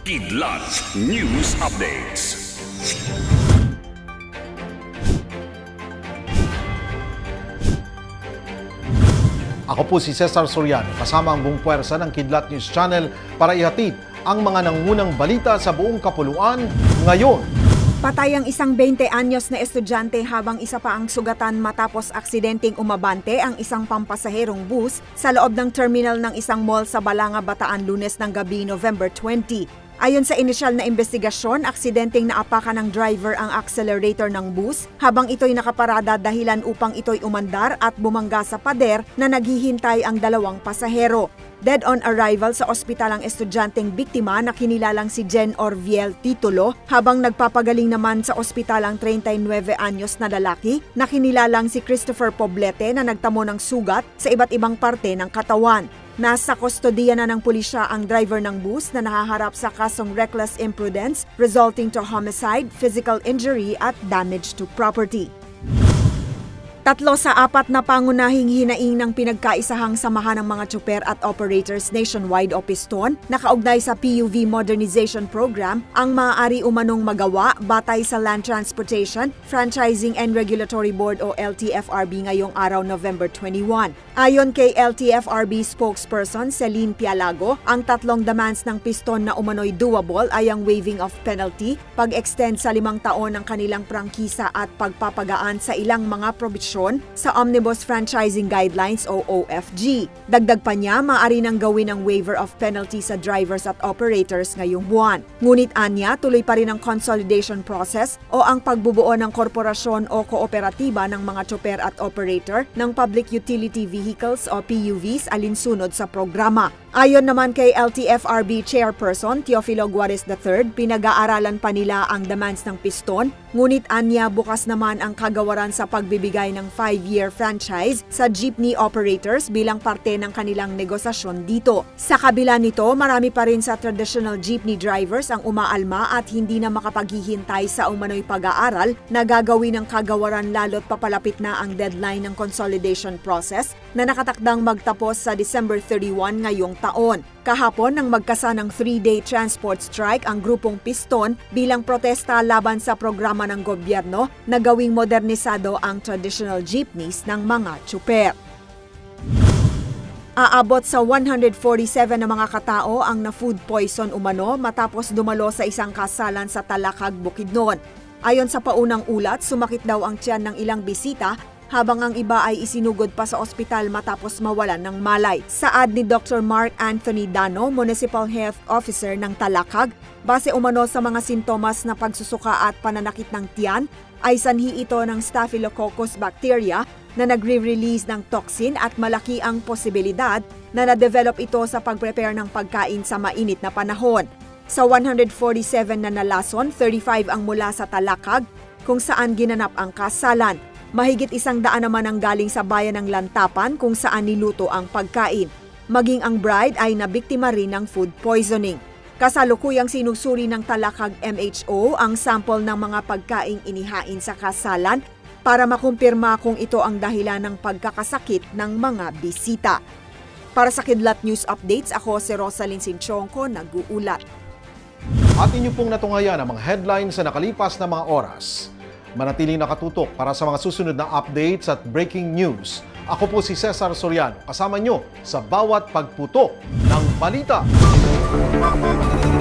Kidlat News Updates. Ako po si Cesar Soriano, kasama ang buong puwersa ng Kidlat News Channel para ihatid ang mga nangungunang balita sa buong kapuluan ngayon. Patay ang isang 20 anyos na estudyante habang isa pa ang sugatan matapos aksidenteng umabante ang isang pampasaherong bus sa loob ng terminal ng isang mall sa Balanga, Bataan, Lunes ng gabi, November 20. Ayon sa inisyal na investigasyon, aksidenteng naapakan ng driver ang accelerator ng bus habang ito'y nakaparada dahilan upang ito'y umandar at bumangga sa pader na naghihintay ang dalawang pasahero. Dead on arrival sa ospital ang estudyanteng biktima na kinilalang si Jen Orviel Titulo habang nagpapagaling naman sa ospital ang 39 anyos na lalaki na kinilalang si Christopher Poblete na nagtamo ng sugat sa iba't ibang parte ng katawan. Nasa kustodiya na ng pulisya ang driver ng bus na nahaharap sa kasong reckless imprudence resulting to homicide, physical injury at damage to property. 3 sa 4 na pangunahing hinaing ng pinagkaisahang samahan ng mga tsuper at operators nationwide o PISTON na kaugnay sa PUV Modernization Program ang maaari umanong magawa batay sa Land Transportation, Franchising and Regulatory Board o LTFRB ngayong araw November 21. Ayon kay LTFRB spokesperson Celine Pialago, ang 3 demands ng PISTON na umano'y doable ay ang waiving of penalty, pag-extend sa 5 taon ng kanilang prangkisa at pagpapagaan sa ilang mga probisyon sa Omnibus Franchising Guidelines o OFG. Dagdag pa niya, maaari nang gawin ang waiver of penalty sa drivers at operators ngayong buwan. Ngunit anya, tuloy pa rin ang consolidation process o ang pagbubuo ng korporasyon o kooperatiba ng mga tsuper at operator ng Public Utility Vehicles o PUVs alinsunod sa programa. Ayon naman kay LTFRB Chairperson Teofilo Guares III, pinag-aaralan pa nila ang demands ng PISTON, ngunit anya bukas naman ang kagawaran sa pagbibigay ng 5-year franchise sa jeepney operators bilang parte ng kanilang negosasyon dito. Sa kabila nito, marami pa rin sa traditional jeepney drivers ang umaalma at hindi na makapaghihintay sa umano'y pag-aaral na gagawin ng kagawaran lalo't papalapit na ang deadline ng consolidation process na nakatakdang magtapos sa December 31 ngayong taon. Kahapon nang magkasa ng 3-day transport strike ang grupong PISTON bilang protesta laban sa programa ng gobyerno na gawing modernisado ang traditional jeepneys ng mga tsuper. Aabot sa 147 na mga katao ang na-food poison umano matapos dumalo sa isang kasalan sa Talakag, Bukidnon. Ayon sa paunang ulat, sumakit daw ang tiyan ng ilang bisita habang ang iba ay isinugod pa sa ospital matapos mawalan ng malay. Saad ni Dr. Mark Anthony Dano, Municipal Health Officer ng Talakag, base umano sa mga sintomas na pagsusuka at pananakit ng tiyan, ay sanhi ito ng Staphylococcus bacteria na nagre-release ng toxin at malaki ang posibilidad na na-develop ito sa pag-prepare ng pagkain sa mainit na panahon. Sa 147 na nalason, 35 ang mula sa Talakag kung saan ginanap ang kasalan. Mahigit 100 naman ang galing sa bayan ng Lantapan kung saan niluto ang pagkain. Maging ang bride ay nabiktima rin ng food poisoning. Kasalukuyang sinusuri ng Talakag MHO ang sample ng mga pagkaing inihain sa kasalan para makumpirma kung ito ang dahilan ng pagkakasakit ng mga bisita. Para sa Kidlat News Updates, ako si Rosalyn Sinchonco, nag-uulat. At inyo pong natungayan ang mga headlines sa nakalipas na mga oras. Manatiling nakatutok para sa mga susunod na updates at breaking news. Ako po si Cesar Soriano, kasama nyo sa bawat pagputok ng balita.